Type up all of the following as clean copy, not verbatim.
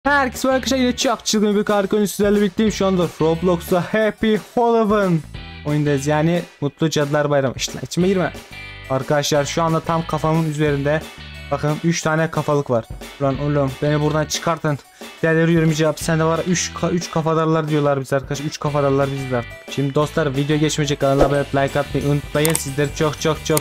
Herkese arkadaşlar, yine çok çılgın bir harika oyunu sizlerle birlikteyim. Şu anda Roblox'ta Happy Halloween oyundayız, yani Mutlu Cadılar Bayramı. İşte içime girme. Arkadaşlar şu anda tam kafamın üzerinde bakın 3 tane kafalık var. Ulan oğlum beni buradan çıkartın. Deliriyorum cevap. Sende var 3 kafadarlar diyorlar biz arkadaşlar. 3 kafadarlar bizler. Şimdi dostlar, video geçmeyecek, kanala abone olup like atmayı unutmayın. Sizleri çok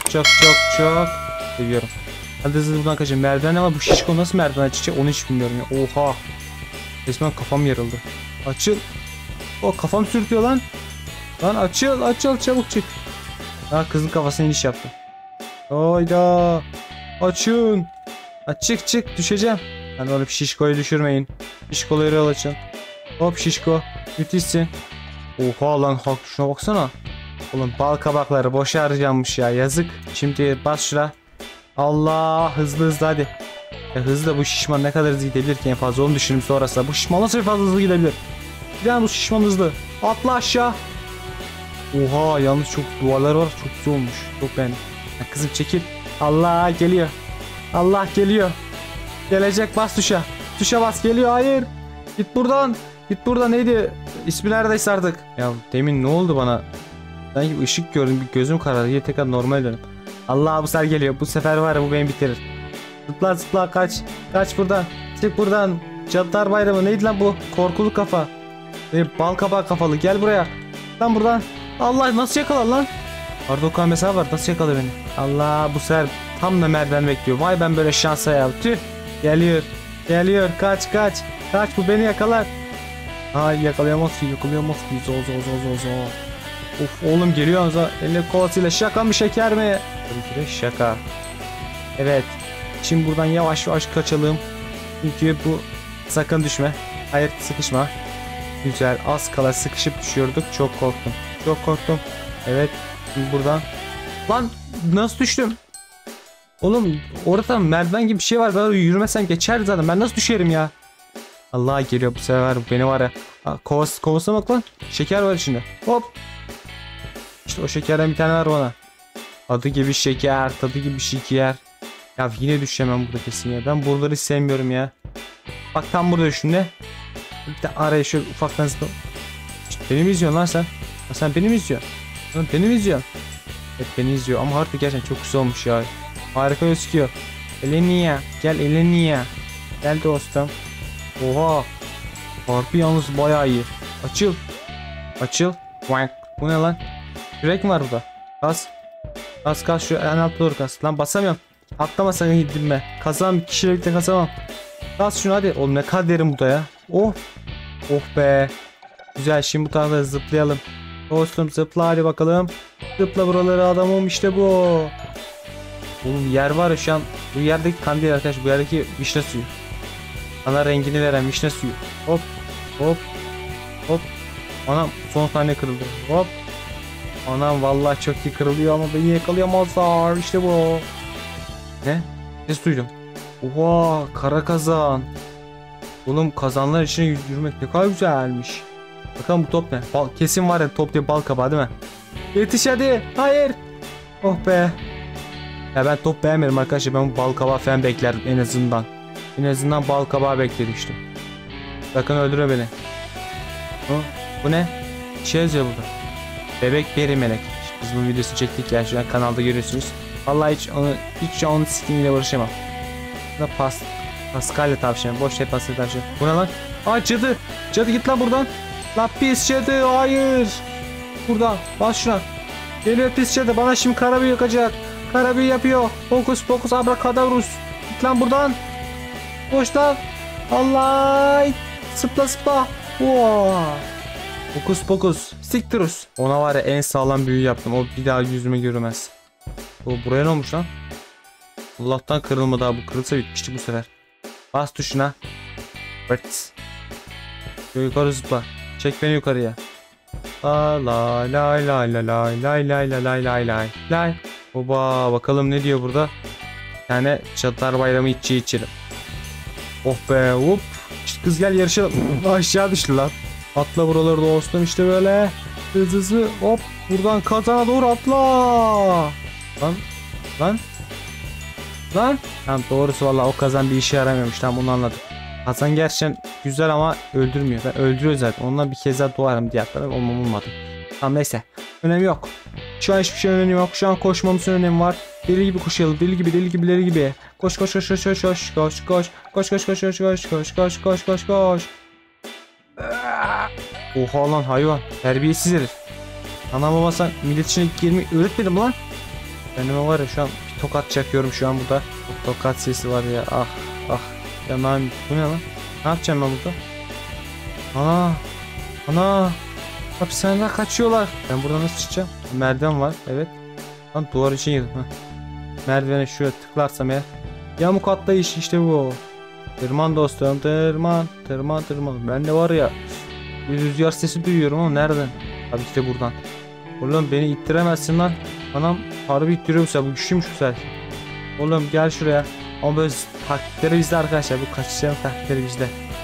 seviyorum. Hadi hızlı buradan kaçın. Merdiven ama bu şişko nasıl merdiven çıkacak onu hiç bilmiyorum ya. Oha. Resmen kafam yarıldı. Açıl. O kafam sürtüyor lan. Lan açıl çabuk çık. Ha, kızın kafasına iniş yaptım. Hayda. Açın. Ha, çık düşeceğim. Hani oğlum şişkoyu düşürmeyin. Şişkoları yol açın. Hop şişko. Müthişsin. Oha lan, halk şuna baksana. Oğlum bal kabakları boş harcanmış ya, yazık. Şimdi bas şuna. Allah, hızlı hadi. Hızlı, bu şişman ne kadar hızlı gidebilir ki en fazla, onu düşünün sonrasında. Bu şişman nasıl fazla hızlı gidebilir? Yani bu şişman hızlı. Atla aşağı. Oha, yalnız çok duvarlar var, çok güzel olmuş. Çok beğendim. Ya kızım çekil. Allah geliyor. Allah geliyor. Gelecek, bas tuşa. Tuşa bas, geliyor, hayır. Git buradan. Neydi? İsmi neredeyse artık. Ya demin ne oldu bana? Sanki bir ışık gördüm, bir gözüm karardı. Yine tekrar normal dönüp. Allah, bu sefer geliyor. Bu sefer var ya, bu beni bitirir. Zıpla kaç buradan. Çık buradan. Cadılar Bayramı neydi lan bu? Korkulu kafa. Bal kabağı kafalı, gel buraya. Lan buradan. Allah, nasıl yakalar lan? Arda mesela var, nasıl yakaladı beni? Allah, bu sefer tam da merdiven bekliyor. Vay ben böyle şansa ya. Tüh. Geliyor. Kaç. Bu beni yakalar. Ay, yakalayamaz ki. Zor. Of oğlum, geliyor anza. Elle kovasıyla, şaka mı şeker mi? Tabii ki de şaka. Evet. Şimdi buradan yavaş kaçalım. Çünkü bu, sakın düşme. Hayır, sıkışma. Güzel, az kala sıkışıp düşüyorduk. Çok korktum. Evet. Şimdi buradan. Lan nasıl düştüm? Oğlum orada merdiven gibi bir şey var. Ben yürümesem geçerdi zaten. Ben nasıl düşerim ya? Allah, geliyor bu sefer. Beni var ya. Kovasına bak lan. Şeker var içinde. Hop. İşte o şekerden bir tane var bana. Adı gibi şeker. Tadı gibi şeker. Ya yine düşemem burada kesin ya. Ben buraları sevmiyorum ya. Bak tam burada şimdi. Bir de araya şöyle ufaktan zıpla. İşte beni mi izliyorsun lan sen? Ha, sen beni mi izliyorsun? Lan beni mi izliyorsun? Evet, beni izliyor ama harbi gerçekten çok güzel olmuş ya. Harika gözüküyor. Elenia. Gel Elenia. Gel dostum. Oha. Harbi yalnız bayağı iyi. Açıl. Wank. Bu ne lan? Yürek mi var burada? Kas şu en altta doğru kas. Lan basamıyorum. Atlama sakın, gitme. Kazamam, kişilikte kazamam. Bas şunu hadi. Oğlum ne kadar derin bu da ya. Oh be. Güzel, şimdi bu tarafta zıplayalım. Dostum zıpla hadi bakalım. Zıpla buraları adamım, işte bu. Oğlum yer var ya şu an. Bu yerdeki kan değil arkadaş. Bu yerdeki vişne suyu. Ana rengini veren vişne suyu. Hop. Anam son saniye kırıldı. Hop. Anam vallahi çok iyi kırılıyor ama beni yakalayamazlar. İşte bu. Ne? Ses duydum. Oha, kara kazan. Oğlum kazanlar içine yürümek ne kadar güzelmiş. Bakalım bu top ne? Kesin var ya, top diye bal kabağı değil mi? Yetiş hadi. Hayır. Oh be. Ya ben top beğenmedim arkadaşlar. Ben bal kabağı falan beklerdim en azından. En azından bal kabağı beklemiştim. Bakın öldürüyor beni. Bu ne? Şey yazıyor burada. Bebek peri melek. Biz bu videosunu çektik ya, şu an kanalda görüyorsunuz. Vallahi hiç onun skiniyle uğraşamam. Bu da Paskalya tavşan. Boş ver Paskalya tavşan. Bu ne lan? Aa, cadı. Cadı git lan buradan. Lan pis cadı, hayır. Burada bas şuna. Geliyor pis cadı, bana şimdi kara büyü yakacak. Kara büyü yapıyor. Fokus abrakadavrus. Git lan buradan. Boş lan. Allah. Sıpla. Wow. Fokus. Siktirus. Ona var ya, en sağlam büyü yaptım. O bir daha yüzüme görmez. Buraya ne olmuş lan? Allah'tan kırılmadı abi. Bu kırılsa bitmişti bu sefer. Bas tuşuna. Evet. Yukarı zıpla. Çek beni yukarıya. Lay. Oba, bakalım ne diyor burada. Bir tane Cadılar Bayramı içelim. Oh be, hop. İşte kız gel yarışalım. Aşağı düştü lan. Atla buraları dostum, işte böyle. Hızlı hop. Buradan kazana doğru atla. Lan. Tamam, doğrusu vallahi o kazan bir işe yaramıyormuş. Tamam, onu anladım. Hasan gerçekten güzel ama öldürmüyor. Ben öldürüyor zaten. Ondan bir kez daha doğarım diye atlarım. Olmadı. Tamam neyse. Önemi yok. Şu an hiçbir şey önemi yok. Şu an koşmamızın önemi var. Deli gibi koşalım. Deli gibi deli gibi. Koş. Koş. Oha lan hayvan. Terbiyesiz herif. Ana baba sen millet içine girmeyi öğretmedim lan. Benim var ya şu an bir tokat çakıyorum şu an burada. O tokat sesi var ya. Ah. Ya ben bu ne lan? Ne yapacağım ben burada? Ana. Hapishaneden kaçıyorlar. Ben buradan nasıl çıkacağım? Merdiven var. Evet. Lan duvar için girdim. Merdivene şöyle tıklarsam eğer. Yamuk atlayış işte bu. Tırman dostum. Tırman. Ben de var ya. Bir rüzgar sesi duyuyorum ama nereden? Tabii ki de buradan. Oğlum beni ittiremezsin lan. Anam harbi ittiriyor bu sefer. Bu güçlüymüş bu sefer. Oğlum gel şuraya. Ama böyle taktikleri bizde arkadaşlar. Bu kaçışların taktikleri bizde.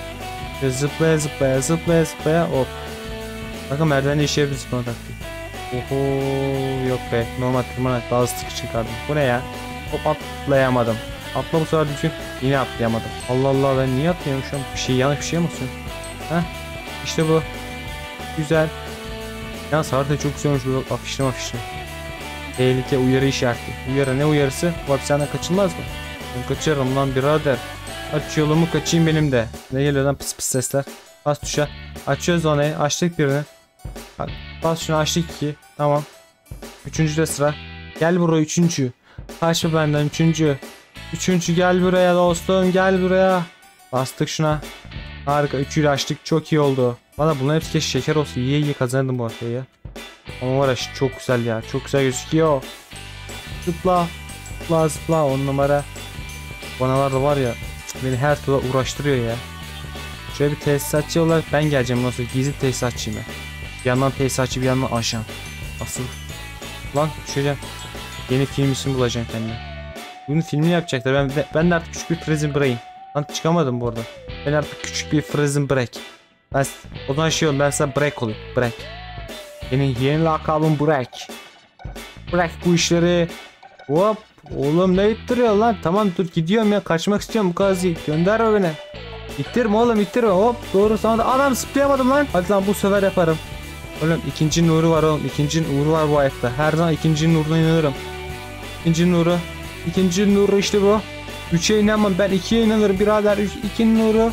Zıplaya. Hop. Bakın merdivende işe yapıyor zıplama taktiği. Oho yok be. Normal tırmanarak daha hızlı çıkardım. Bu ne ya? Hop atlayamadım. Atla bu sefer düşün. Yine atlayamadım. Allah ben niye atlayamıyorum şu an? Yanlış bir şey mi olsun? Heh. İşte bu. Güzel. Yalnız harita çok güzel olmuş bu afişli. Tehlike uyarı işareti. Uyarı ne uyarısı? Bu hapishaneden kaçılmaz mı? Ben kaçarım lan birader. Aç yolumu kaçayım benim de. Ne geliyor lan pis sesler. Bas tuşa. Açıyoruz onu. Açtık birini. Bas şunu açtık 2. Tamam. Üçüncüde sıra. Gel buraya üçüncü. Kaçma benden üçüncü. Üçüncü gel buraya dostum gel buraya. Bastık şuna. Harika. Üçüyle açtık. Çok iyi oldu. Valla bunların hepsi keşke şeker olsa. İyi kazandım bu haftayı ya. Ama var ya çok güzel ya. Çok güzel gözüküyor. Zıpla 10 numara. Banalar da var ya. Beni her türlü uğraştırıyor ya. Şöyle bir tesisatçı olarak ben geleceğim. Nasıl gizli tesisatçıyım ben. Bir yandan tesisatçı bir yandan ajan. Asıl. Lan düşeceğim. Yeni film isim bulacağım kendime. Bunun filmini yapacaklar. Ben de artık küçük bir Prison Break'im. Lan çıkamadım bu arada. Ben artık küçük bir Prison Break. O zaman ben sana Break olayım. Break. Yeni lakabım Break. Break bu işleri. Hop. Oğlum ne ittiriyor lan? Tamam dur gidiyorum ya. Kaçmak istiyorum bu kaziyi. Gönderme beni. İttirme oğlum ittirme. Hop doğru sana da. Adam zıplayamadım lan. Hadi lan bu sefer yaparım. Oğlum ikinci nuru var oğlum. İkinci nuru var bu hayatta. Her zaman ikinci nuruna inanırım. İkinci nuru işte bu. 3'e inanmam ben 2'ye inanırım birader. 2 nuru.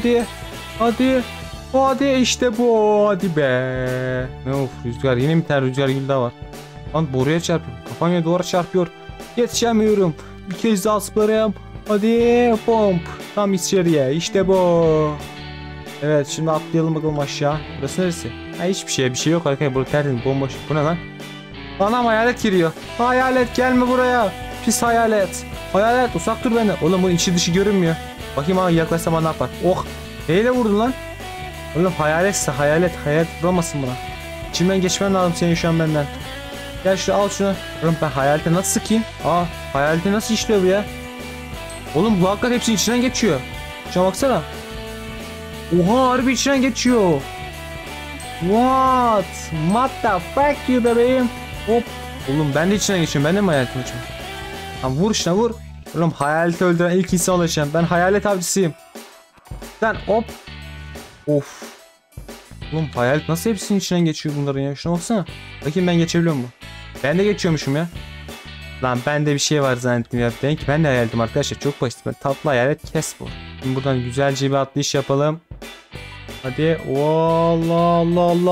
Hadi işte bu. Hadi be. Ne of rüzgar. Yine bir tane rüzgar gül daha var. Lan boruya çarpıyor. Kafam duvara çarpıyor. Yetişemiyorum. Bir kez daha zıplarım. Hadi pomp. Tam içeriye. İşte bu. Evet şimdi atlayalım bakalım aşağı. Burası neresi? Ha hiçbir şey yok arkadaşlar. Burada tertemiz bomboş. Bu ne lan? Anam hayalet giriyor. Hayalet gelme buraya. Pis hayalet. Hayalet uzak dur benden. Oğlum bunun içi dışı görünmüyor. Bakayım abi yaklaşsam ne yapar. Oh. Neyle vurdun lan? Oğlum hayaletse hayalet vuramasın buna. İçimden geçmen lazım senin şu an benden. Gel al şunu. Oğlum ben hayalete nasıl sıkayım? Hayalete nasıl işliyor bu ya? Oğlum bu hakikaten hepsinin içinden geçiyor. Şuna baksana. Oha harbi içinden geçiyor. What the fuck you bebeğim? Hop. Oğlum ben de içinden geçiyorum. Ben de mi hayaletim açıyorum? Tamam vur şuna vur. Oğlum hayaleti öldüren ilk insan olacağım. Ben hayalet avcısıyım. Sen hop. Of. Oğlum hayalet nasıl hepsinin içinden geçiyor bunların ya? Şuna baksana. Bakayım ben geçebiliyor muyum? Ben de geçiyormuşum ya. Lan bende bir şey var zannettim ya. Demek ki ben de hayaletim arkadaşlar. Çok basit. Ben tatlı hayalet kes bu. Şimdi buradan güzelce bir atlayış yapalım. Hadi. Allah.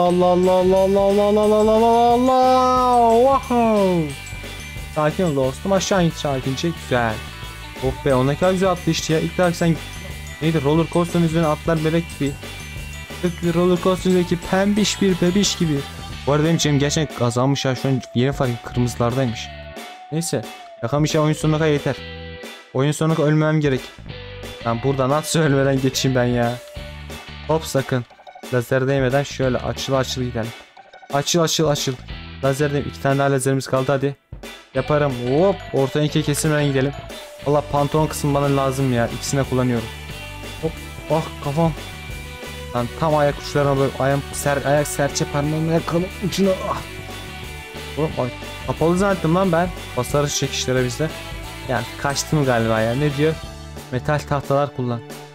Wow. Sakin ol dostum. Aşağı in sakince. Güzel. Oh be ona kadar güzel atlayıştı ya. İlk defa sen neydi roller coaster'ın üzerine atlar bebek gibi. Tıklı roller coaster'daki pembiş bir bebiş gibi. Bu arada benim için gerçekten kazanmış ya. Şu an yeni fark kırmızılardaymış. Neyse. Yakamış ya oyun sonuna kadar yeter. Oyun sonuna kadar ölmem gerek. Lan burada nasıl ölmeden geçeyim ben ya. Hop sakın. Lazer değmeden şöyle açıl gidelim. Açıl. Lazer değmeden 2 tane daha lazerimiz kaldı hadi. Yaparım. Hop ortadan 2'ye kesilmeden gidelim. Valla pantolon kısmı bana lazım ya. İkisini de kullanıyorum. Hop. Ah kafam. Lan tam ayak uçlarına böyle ayak serçe parmağımla yakalım ucuna. Oğlum kapalı zannettim lan ben. Basarız çekişlere bizde. Yani kaçtım galiba ya. Ne diyor? Metal tahtalar kullan.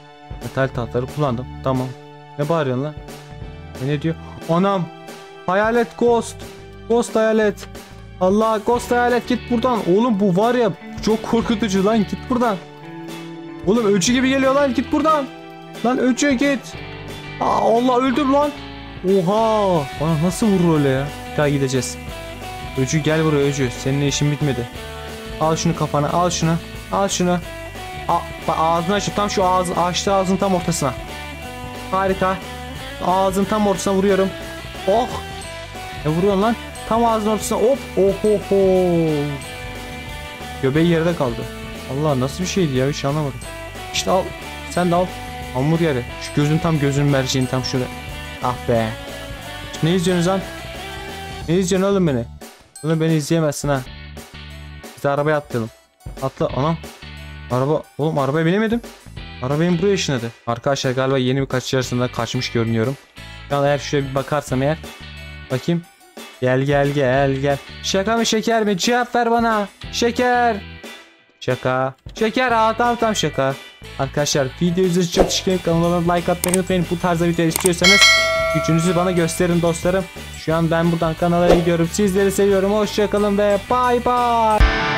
Metal tahtları kullandım. Tamam. Ne bağırıyorsun lan? Ne diyor? Anam. Hayalet ghost. Ghost hayalet. Allah, ghost hayalet git buradan. Oğlum bu var ya çok korkutucu lan, git buradan. Oğlum öcü gibi geliyor lan, git buradan. Lan öcü git. Aa, Allah, öldüm lan. Oha. Bana nasıl vurur öyle ya? Bir daha gideceğiz. Öcü gel buraya öcü. Seninle işim bitmedi. Al şunu kafana, al şunu. Al şunu. Bak ağzını açıp tam şu ağzı açtı, ağzın tam ortasına. Harika. Ağzın tam ortasına vuruyorum. Oh. Ne vuruyorsun lan? Tam ağzın ortasına hop. Ohoho. Göbeği yerde kaldı. Allah, nasıl bir şeydi ya, hiç anlamadım. İşte al. Sen de al. Hamburgeri. Şu gözün tam, gözün merceğin tam şurada. Ah be. Ne izliyorsunuz lan? Ne izliyorsun oğlum beni? Oğlum beni izleyemezsin ha. Biz de arabaya atlayalım. Atla anam. Araba. Oğlum arabaya binemedim. Arabayı buraya ışınladı. Arkadaşlar galiba yeni bir kaçış arasında kaçmış görünüyorum. Şu an eğer şuraya bir bakarsam eğer. Bakayım. Gel gel gel gel. Şaka mı şeker mi? Cevap ver bana. Şeker. Şaka. Şeker. Tamam şaka. Arkadaşlar video izlediğiniz için çok teşekkür ederim. Kanalıma like atmayı unutmayın. Bu tarzda video istiyorsanız gücünüzü bana gösterin dostlarım. Şu an ben buradan kanala gidiyorum. Sizleri seviyorum. Hoşçakalın ve bay bay.